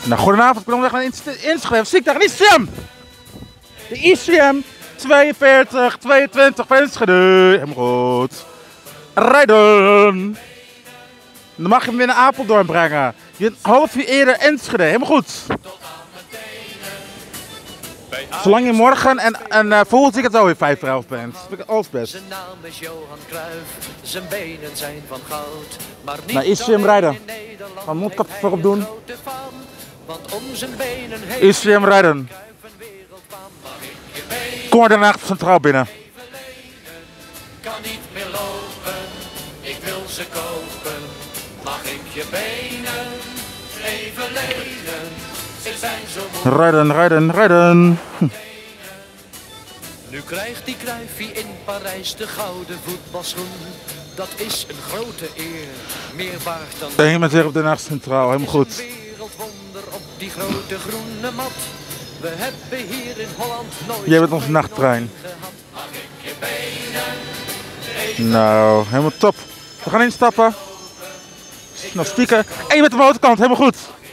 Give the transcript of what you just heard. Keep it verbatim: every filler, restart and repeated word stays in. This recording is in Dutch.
Nou, goedenavond, ik ben onderweg naar Enschede. Zie ik daar een I C M? De I C M tweeënveertig tweeëntwintig van Enschede. Helemaal goed. Rijden. Dan mag je hem weer naar Apeldoorn brengen. Je bent half uur eerder Enschede. Helemaal goed. Zolang je morgen en, en uh, volgend weekend alweer vijf voor elf bent. Vind ik alles best. Zijn naam is Johan Cruijff, zijn benen zijn van goud. Maar niet naar I C M rijden. Gaan mondkap voorop doen. Want om zijn benen heen I C M rijden. Kom maar daarna centraal binnen. Kan niet meer lopen, ik wil ze kopen. Mag ik je benen even lenen? Ze zijn zo mooi. Rijden, rijden, rijden. Hm. Nu krijgt die Cruijffie in Parijs de gouden voetbalschoen. Dat is een grote eer, meer waard dan... Ben je met weer op de nacht centraal, helemaal goed. Wereldwonder op die grote groene mat. We hebben hier in Holland nooit... Jij bent onze nachttrein. Mag ik je benen? Nou, helemaal top. We gaan instappen. Nou, spieken. En je bent op de motorkant, helemaal goed.